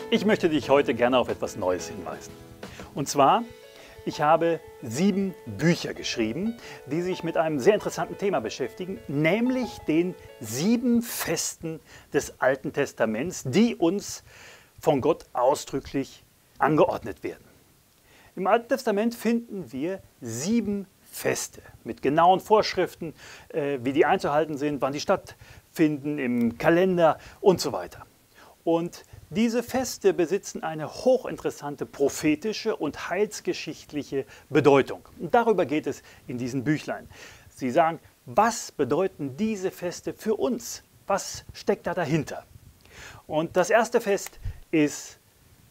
Ich möchte dich heute gerne auf etwas Neues hinweisen. Und zwar, ich habe 7 Bücher geschrieben, die sich mit einem sehr interessanten Thema beschäftigen, nämlich den 7 Festen des Alten Testaments, die uns von Gott ausdrücklich angeordnet werden. Im Alten Testament finden wir 7 Feste mit genauen Vorschriften, wie die einzuhalten sind, wann die stattfinden, im Kalender und so weiter. Und diese Feste besitzen eine hochinteressante prophetische und heilsgeschichtliche Bedeutung. Und darüber geht es in diesen Büchlein. Sie sagen, was bedeuten diese Feste für uns? Was steckt da dahinter? Und das erste Fest ist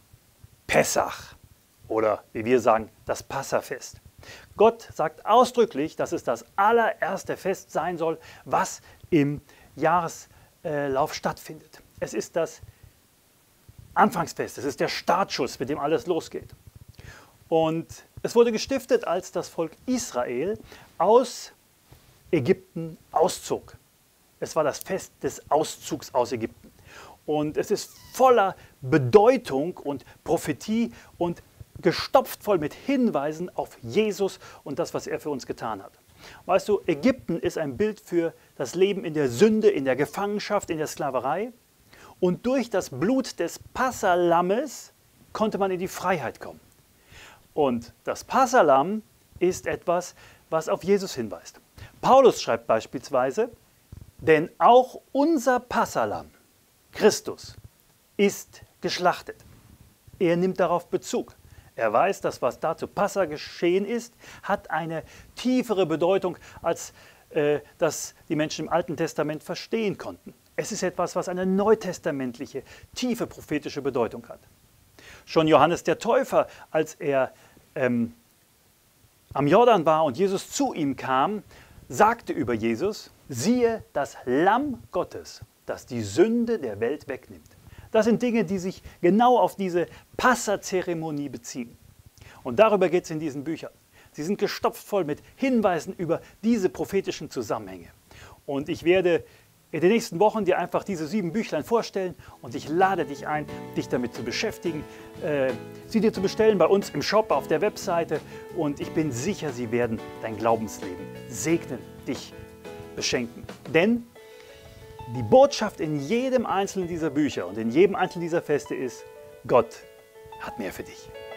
Pessach oder wie wir sagen, das Passafest. Gott sagt ausdrücklich, dass es das allererste Fest sein soll, was im Jahreslauf stattfindet. Es ist das Anfangsfest, es ist der Startschuss, mit dem alles losgeht. Und es wurde gestiftet, als das Volk Israel aus Ägypten auszog. Es war das Fest des Auszugs aus Ägypten. Und es ist voller Bedeutung und Prophetie und gestopft voll mit Hinweisen auf Jesus und das, was er für uns getan hat. Weißt du, Ägypten ist ein Bild für das Leben in der Sünde, in der Gefangenschaft, in der Sklaverei. Und durch das Blut des Passalammes konnte man in die Freiheit kommen. Und das Passalam ist etwas, was auf Jesus hinweist. Paulus schreibt beispielsweise, denn auch unser Passalam, Christus, ist geschlachtet. Er nimmt darauf Bezug. Er weiß, dass was da zu Passa geschehen ist, hat eine tiefere Bedeutung, als das die Menschen im Alten Testament verstehen konnten. Es ist etwas, was eine neutestamentliche, tiefe prophetische Bedeutung hat. Schon Johannes der Täufer, als er am Jordan war und Jesus zu ihm kam, sagte über Jesus, siehe das Lamm Gottes, das die Sünde der Welt wegnimmt. Das sind Dinge, die sich genau auf diese Passa-Zeremonie beziehen. Und darüber geht es in diesen Büchern. Sie sind gestopft voll mit Hinweisen über diese prophetischen Zusammenhänge. Und ich werde in den nächsten Wochen dir einfach diese 7 Büchlein vorstellen und ich lade dich ein, dich damit zu beschäftigen, sie dir zu bestellen bei uns im Shop auf der Webseite und ich bin sicher, sie werden dein Glaubensleben segnen, dich beschenken. Denn die Botschaft in jedem einzelnen dieser Bücher und in jedem einzelnen dieser Feste ist, Gott hat mehr für dich.